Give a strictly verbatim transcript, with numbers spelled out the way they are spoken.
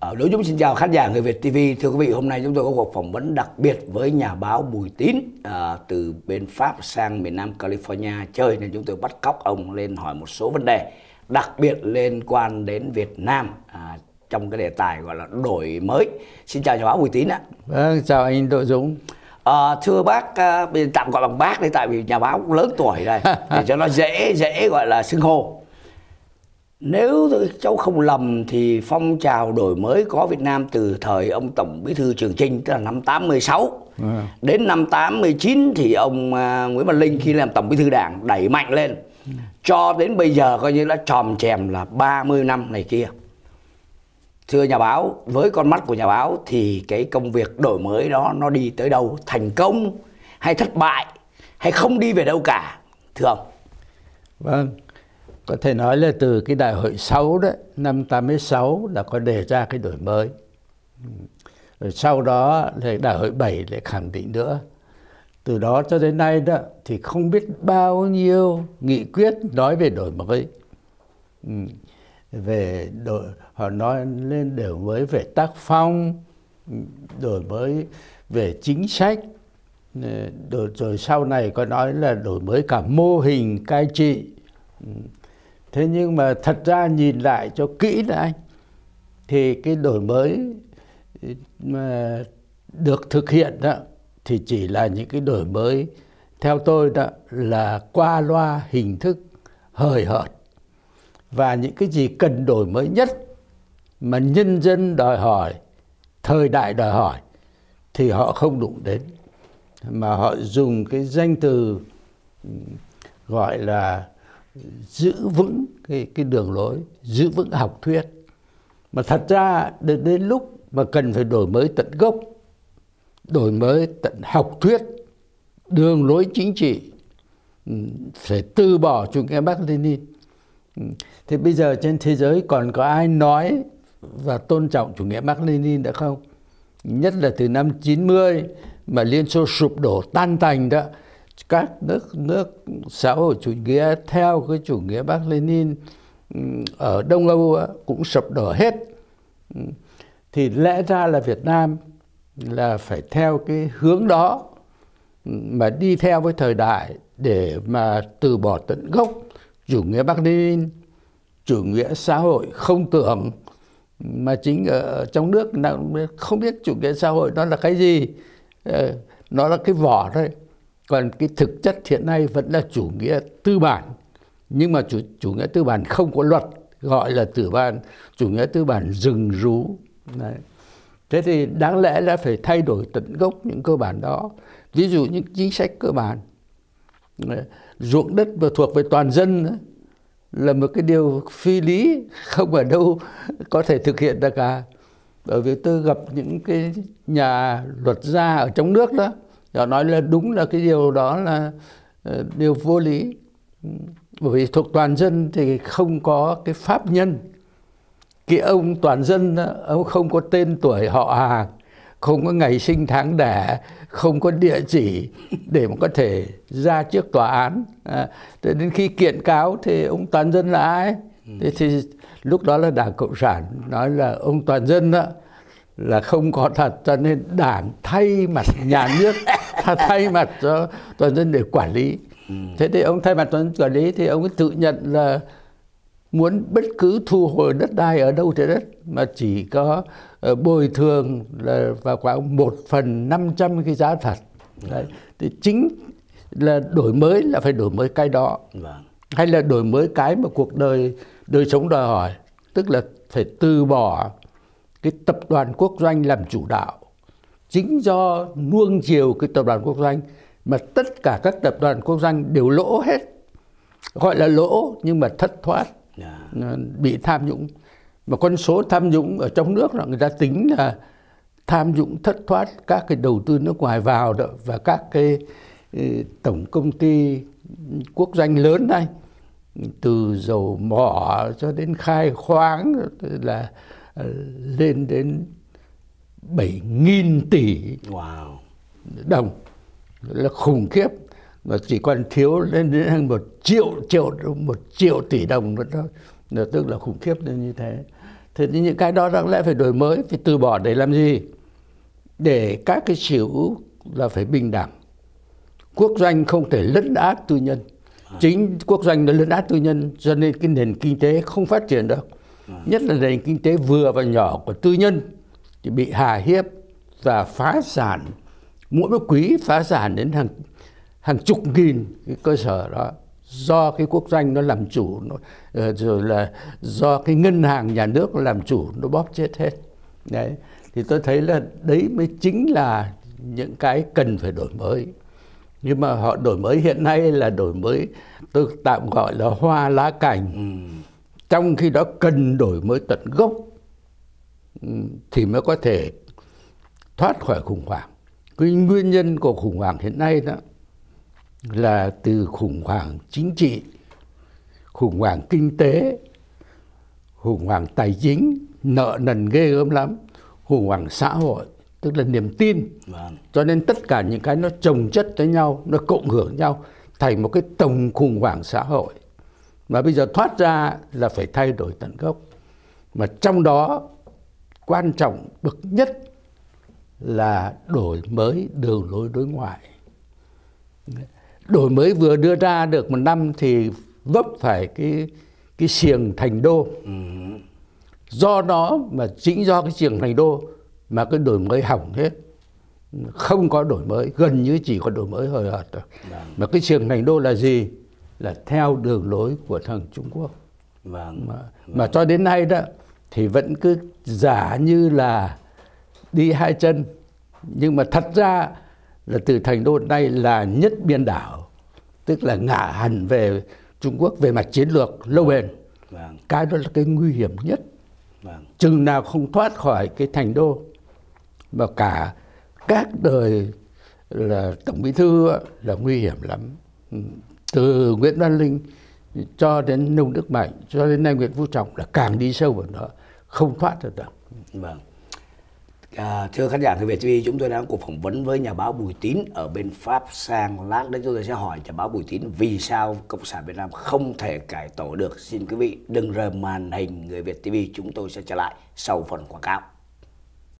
Đối chúng xin chào khán giả Người Việt ti vi. Thưa quý vị, hôm nay chúng tôi có cuộc phỏng vấn đặc biệt với nhà báo Bùi Tín à, từ bên Pháp sang miền Nam California chơi, nên chúng tôi bắt cóc ông lên hỏi một số vấn đề đặc biệt liên quan đến Việt Nam à, trong cái đề tài gọi là đổi mới. Xin chào nhà báo Bùi Tín ạ. Vâng, chào anh Đỗ Dũng. À, thưa bác, à, tạm gọi bằng bác đi, tại vì nhà báo lớn tuổi đây để cho nó dễ dễ gọi là xưng hô. Nếu cháu không lầm thì phong trào đổi mới có Việt Nam từ thời ông Tổng Bí thư Trường Chinh, tức là năm tám mươi sáu. Ừ. Đến năm tám mươi chín thì ông uh, Nguyễn Văn Linh khi làm Tổng Bí thư Đảng đẩy mạnh lên. Ừ. Cho đến bây giờ coi như đã tròm chèm là ba mươi năm này kia. Thưa nhà báo, với con mắt của nhà báo thì cái công việc đổi mới đó nó đi tới đâu? Thành công hay thất bại hay không đi về đâu cả? Thưa ông. Vâng. Có thể nói là từ cái đại hội sáu đấy, năm tám mươi sáu là có đề ra cái đổi mới. Rồi sau đó là đại hội bảy lại khẳng định nữa. Từ đó cho đến nay đó thì không biết bao nhiêu nghị quyết nói về đổi mới. Về đổi, họ nói lên đổi mới về tác phong, đổi mới về chính sách. Rồi, rồi sau này có nói là đổi mới cả mô hình cai trị. Thế nhưng mà thật ra nhìn lại cho kỹ là anh, thì cái đổi mới mà được thực hiện đó thì chỉ là những cái đổi mới theo tôi đó là qua loa hình thức, hời hợt. Và những cái gì cần đổi mới nhất mà nhân dân đòi hỏi, thời đại đòi hỏi thì họ không đụng đến, mà họ dùng cái danh từ gọi là giữ vững cái, cái đường lối, giữ vững học thuyết. Mà thật ra đến, đến lúc mà cần phải đổi mới tận gốc, đổi mới tận học thuyết, đường lối chính trị, phải từ bỏ chủ nghĩa Mác Lênin. Thì bây giờ trên thế giới còn có ai nói và tôn trọng chủ nghĩa Mác Lênin nữa không? Nhất là từ năm chín mươi mà Liên Xô sụp đổ tan tành đó, các nước nước xã hội chủ nghĩa theo cái chủ nghĩa Mác Lênin ở Đông Âu cũng sụp đổ hết. Thì lẽ ra là Việt Nam là phải theo cái hướng đó mà đi theo với thời đại để mà từ bỏ tận gốc chủ nghĩa Mác Lênin, chủ nghĩa xã hội không tưởng, mà chính ở trong nước không biết chủ nghĩa xã hội nó là cái gì, nó là cái vỏ thôi. Còn cái thực chất hiện nay vẫn là chủ nghĩa tư bản. Nhưng mà chủ, chủ nghĩa tư bản không có luật, gọi là tư bản, chủ nghĩa tư bản rừng rú. Đấy. Thế thì đáng lẽ là phải thay đổi tận gốc những cơ bản đó. Ví dụ những chính sách cơ bản. Ruộng đất và thuộc về toàn dân là một cái điều phi lý, không ở đâu có thể thực hiện được cả. Bởi vì tôi gặp những cái nhà luật gia ở trong nước đó, họ nói là đúng là cái điều đó là uh, điều vô lý. Bởi vì thuộc toàn dân thì không có cái pháp nhân. Cái ông toàn dân đó, ông không có tên tuổi họ hàng, không có ngày sinh tháng đẻ, không có địa chỉ để mà có thể ra trước tòa án. À, đến khi kiện cáo thì ông toàn dân là ai? Thế thì lúc đó là Đảng Cộng sản nói là ông toàn dân đó là không có thật, cho nên Đảng thay mặt nhà nước, thay mặt cho toàn dân để quản lý. Ừ. Thế thì ông thay mặt toàn dân quản lý thì ông ấy tự nhận là muốn bất cứ thu hồi đất đai ở đâu thế đất, mà chỉ có uh, bồi thường là vào khoảng một phần năm trăm cái giá thật. Đấy. Thì chính là đổi mới là phải đổi mới cái đó. Vâng. Hay là đổi mới cái mà cuộc đời đời sống đòi hỏi, tức là phải từ bỏ cái tập đoàn quốc doanh làm chủ đạo. Chính do nuông chiều cái tập đoàn quốc doanh mà tất cả các tập đoàn quốc doanh đều lỗ hết. Gọi là lỗ nhưng mà thất thoát, yeah. Bị tham nhũng. Mà con số tham nhũng ở trong nước là người ta tính là tham nhũng thất thoát các cái đầu tư nước ngoài vào đó, và các cái tổng công ty quốc doanh lớn này, từ dầu mỏ cho đến khai khoáng là lên đến bảy nghìn tỷ wow. đồng, là khủng khiếp. Mà chỉ còn thiếu lên đến một triệu triệu một triệu tỷ đồng nữa thôi, là tức là khủng khiếp lên như thế. Thế thì những cái đó đáng lẽ phải đổi mới, phải từ bỏ để làm gì? Để các cái xỉu là phải bình đẳng. Quốc doanh không thể lấn át tư nhân. Chính quốc doanh nó lấn át tư nhân, cho nên cái nền kinh tế không phát triển được. Nhất là nền kinh tế vừa và nhỏ của tư nhân thì bị hà hiếp và phá sản. Mỗi một quý phá sản đến hàng hàng chục nghìn cái cơ sở đó, do cái quốc doanh nó làm chủ, nó, rồi là do cái ngân hàng nhà nước nó làm chủ, nó bóp chết hết. Đấy, thì tôi thấy là đấy mới chính là những cái cần phải đổi mới. Nhưng mà họ đổi mới hiện nay là đổi mới, tôi tạm gọi là hoa lá cành. Ừ. Trong khi đó cần đổi mới tận gốc thì mới có thể thoát khỏi khủng hoảng. Cái nguyên nhân của khủng hoảng hiện nay đó là từ khủng hoảng chính trị, khủng hoảng kinh tế, khủng hoảng tài chính, nợ nần ghê gớm lắm, khủng hoảng xã hội, tức là niềm tin. Vâng. Cho nên tất cả những cái nó chồng chất với nhau, nó cộng hưởng nhau thành một cái tổng khủng hoảng xã hội. Mà bây giờ thoát ra là phải thay đổi tận gốc. Mà trong đó quan trọng bậc nhất là đổi mới đường lối đối ngoại. Đổi mới vừa đưa ra được một năm thì vấp phải cái cái xiềng thành đô. Ừ. Do đó mà chính do cái xiềng thành đô mà cái đổi mới hỏng hết. Không có đổi mới, gần như chỉ có đổi mới hời hợt thôi. Vâng. Mà cái xiềng thành đô là gì? Là theo đường lối của thằng Trung Quốc. Vâng. Mà, vâng. mà cho đến nay đó thì vẫn cứ giả như là đi hai chân, nhưng mà thật ra là từ thành đô này là nhất biên đảo, tức là ngả hẳn về Trung Quốc về mặt chiến lược lâu bền. Vâng. Cái đó là cái nguy hiểm nhất. Vâng. Chừng nào không thoát khỏi cái thành đô mà cả các đời là Tổng Bí thư là nguy hiểm lắm. Từ Nguyễn Văn Linh cho đến Nông Đức Mạnh cho đến nay Nguyễn Phú Trọng là càng đi sâu vào đó, không thoát được đâu. Vâng. À, thưa khán giả của Việt ti vi, chúng tôi đang cuộc phỏng vấn với nhà báo Bùi Tín ở bên Pháp sang. Lát nữa chúng tôi sẽ hỏi nhà báo Bùi Tín vì sao Cộng sản Việt Nam không thể cải tổ được. Xin quý vị đừng rời màn hình Người Việt ti vi, chúng tôi sẽ trở lại sau phần quảng cáo.